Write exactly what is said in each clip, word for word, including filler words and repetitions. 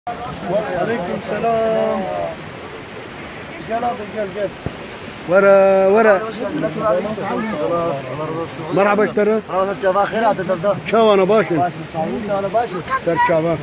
وعليكم السلام. جل جل جل ورا ورا مرحبا اشترى جزاك خير. عاد تبدا شو انا باشا باش مساوي انا باش سر شابان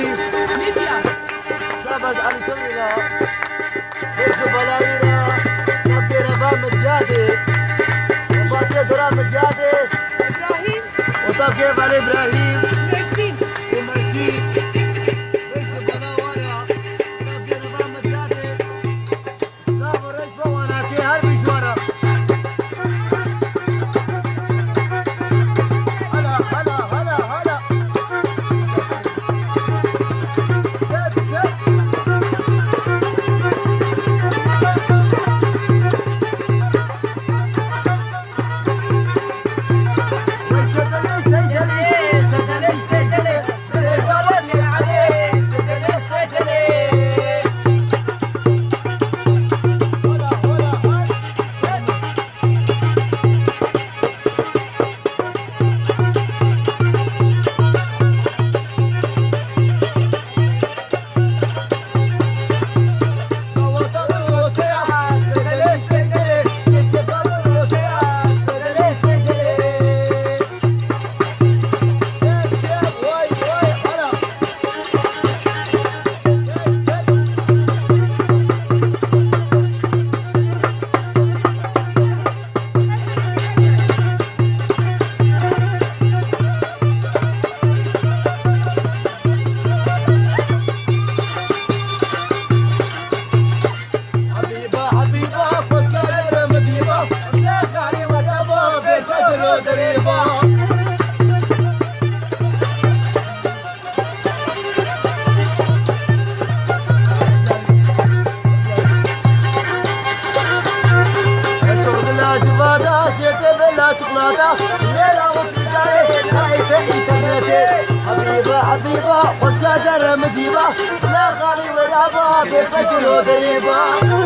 ابراهيم شابز علي شميلة بيشو بلاويرا ربي ربا مديادي وباقي درا مديادي ابراهيم وطب كيف علي ابراهيم مرسين ومرسي بيشو بلاويرا ربي ربا مديادي سلام الرجبة وانا في هالمشوارة هلا هلا هلا هلا شد شد ويسدلي سيدلي سدلي سيدلي بالإصابة عليه سدلي سيدلي هلا هلا هلا حبيبة حبيبة فوز قادر مديبة لا خالي ودابة بيتجر دريبة الشرب لا جبادة سيتي بلا شوكولاتة ليلة وتجاري رايسة انترنتي حبيبة حبيبة فوز قادر مديبة لا خالي ودابة بيتجر دريبة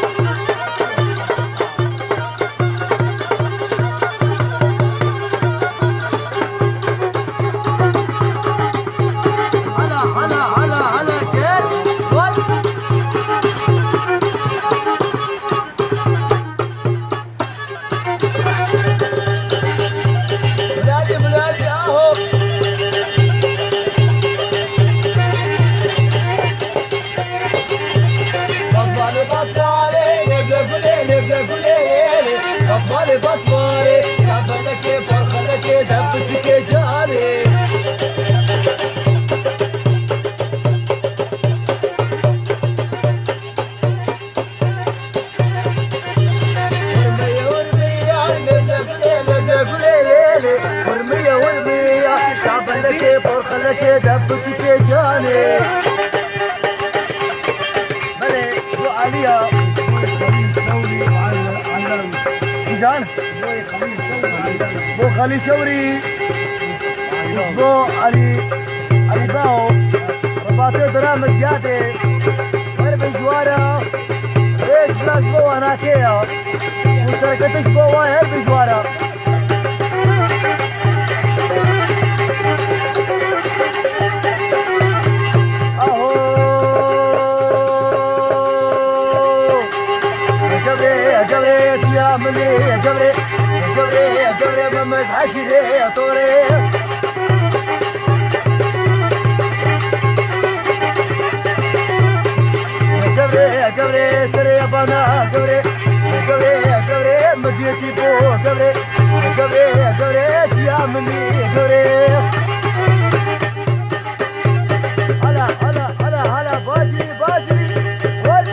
هلا هلا هلا هلا كيف ول بلادي بلادي اهو بطبالي بطبالي نبدا قولي نبدا قولي بطبالي بطبالي تعبلك فرخلك دبتك جاري ورمية ورمية نبدا قولي نبدا قولي ليلي ورمية ورمية تعبلك فرخلك دبتك جاري بلي بو عليا ميزان بو خلي شوري بو علي علي باو رباطي درام ديادي غير بجوارة ريس لاش بو هناكيا وسركتش بو واي بجوارة اهو يا جبري يا جبري يا ملي يا جبري يا جبري يا جبري محمد حشري يا طوري يا جبري يا جبري سري يا بنا جبري يا جبري يا جبري مديتي بو جبري يا جبري يا جبري يا ملي يا جبري هلا هلا هلا هلا باجري باجري ول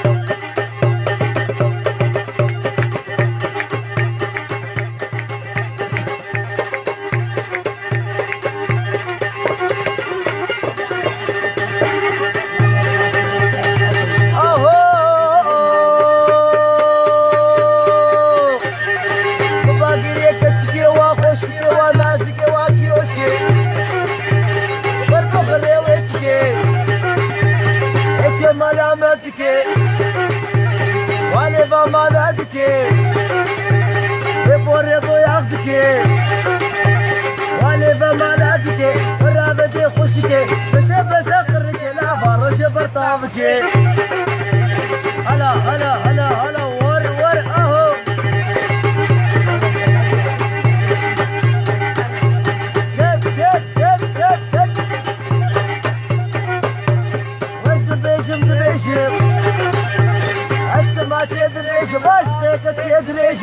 ملامتك والي بمالتك بوريضو ياخدك والي بمالتك رابطي خشك بس بس اخرك لا برش برطابك هلا هلا هلا هلا ور ور اهو كيف كيف كيف كيف كيف دريش باش تاكت يا دريش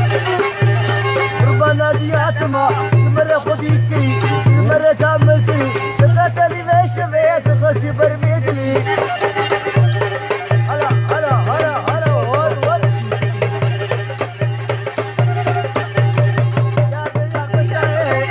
ربنا ديات ما مرة خدي كري مرة كامل كري سقطة لي مش بيت خسي برميت لي هلا هلا هلا هلا ور ور يا يا بشاي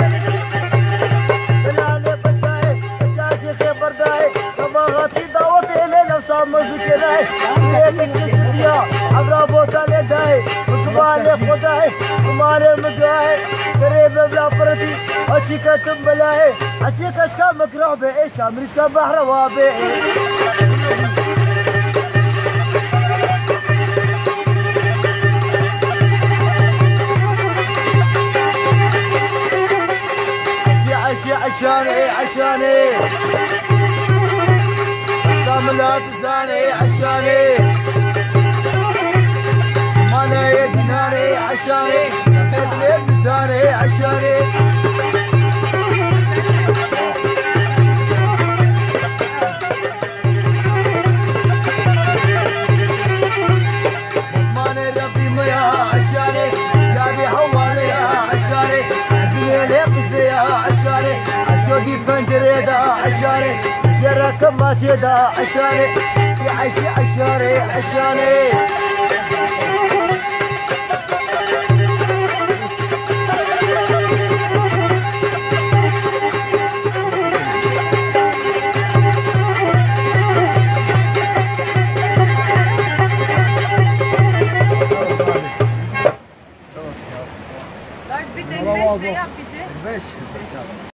بلال بشاي جاشي خبر داي طبغتي دعوتي لنا صامز كراي ليك يا عبر بوتا لداي وسبالي خداي ومالي مداي قريب بلا فرتي أشيكا تنبلاي أشيكا شكا مكروه بإيش أمريكا بحر وابي عشي عشي عشاني عشاني لا تزاني عشاني مانا يدناني عشاني تدلي بزاني عشاني مانا ربي ميا عشاني يادي حوالي يا عشاني بني ليقصدي يا عشاني عشودي بنجري دا عشاني جرى كماتي دا عشاني في عشي عشاني عشاني